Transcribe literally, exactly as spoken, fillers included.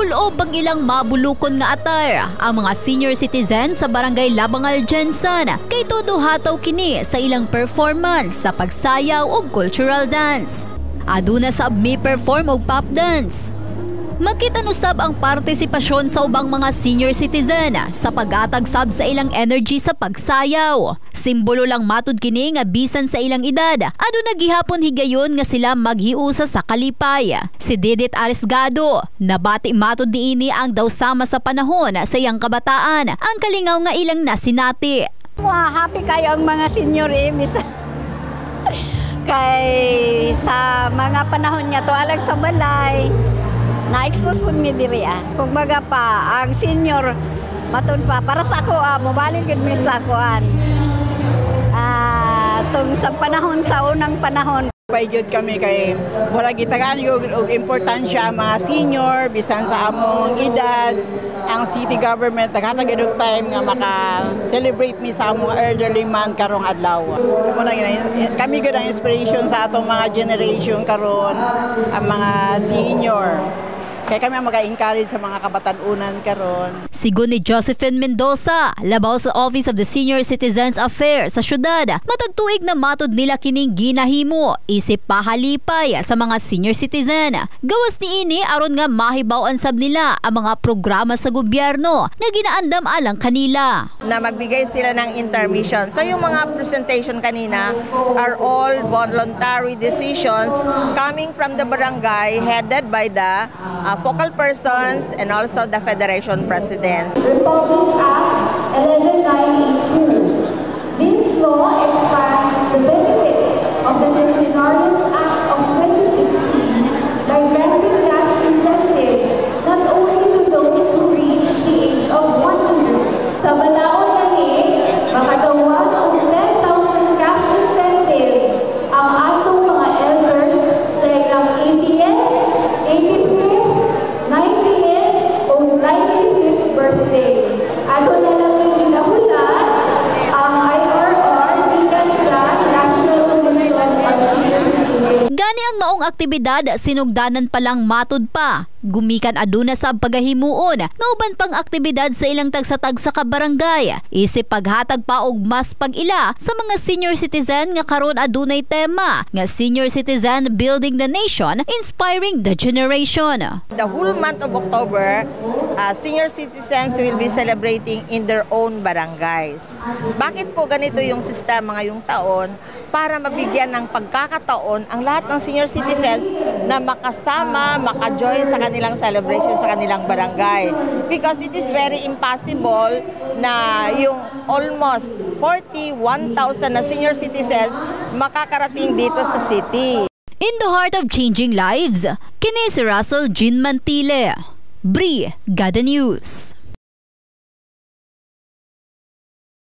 Tulo pag ilang mabulukon nga atar ang mga senior citizen sa Barangay Labangal Jensen kay todo hataw kini sa ilang performance sa pagsayaw og cultural dance. Aduna sab mi perform og pop dance. Makita usab ang partisipasyon sa ubang mga senior citizen sa pag-atag sab sa ilang energy sa pagsayaw. Simbolo lang matud kini nga bisan sa ilang edad, aduna gihapon higayon nga sila maghiusa sa kalipay. Si Didit Arisgado, nabati matud niini ang daw sama sa panahon sa iyang kabataan, ang kalingaw nga ilang nasinati. Happy kayo ang mga senior imis. Kay sa mga panahon niya to alag sa balay. Na-expose po mi diri ah. Kung baga pa, ang senior matud pa para sa ako ah, mobalik gid mi sa akoan. Ah, tung sa panahon sa unang panahon. Paijud kami kay wala gitagaan og og importansya ang mga senior bisan sa among edad. Ang city government naghatag og time nga maka-celebrate mi sa among elderly man karong adlaw. Muna kami gud ang inspiration sa atong mga generation karon, ang mga senior. Kaya kami ang mag-encourage sa mga kabatan-unan karon. Sigon ni Josephine Mendoza, labaw sa Office of the Senior Citizens Affairs sa syudad, matagtuig na matud nila kining ginahimo isip pahalipay sa mga senior citizen. Gawas niini aron nga mahibaw-an sab nila ang mga programa sa gobyerno nga ginaandam alang kanila. Na magbigay sila ng intermission. So yung mga presentation kanina are all voluntary decisions coming from the barangay headed by the uh, focal persons and also the Federation Presidents. Republic Act eleven ninety-two. This law expands the benefits of the Centenarians Act of twenty sixteen by granting cash incentives not only to those who reach the age of one hundred. Sa balaod gani, makagawan og ten thousand cash incentives ang atong mga elders sa ilang eightieth, eighty-fifth, ninetieth o ninety-fifth birthday. Ato na lang yung ginahulat ang I R R gikan sa National Commission on Senior Citizens. Gani ang maong aktibidad sinugdanan palang matud pa. Gumikan aduna sa pagahimuon nga uban pang aktibidad sa ilang tagsatag sa kabarangay. Isip paghatag pa og mas pag-ila sa mga senior citizen nga karon adunay tema nga Senior Citizen Building the Nation, Inspiring the Generation. The whole month of October, uh, senior citizens will be celebrating in their own barangays. Bakit po ganito yung sistema ngayong taon? Para mabigyan ng pagkakataon ang lahat ng senior citizens na makasama, maka-join sa kanilang celebration sa kanilang barangay. Because it is very impossible na yung almost forty-one thousand na senior citizens makakarating dito sa city. In the heart of changing lives, kini si Russell Jean Mantile, Brigada News.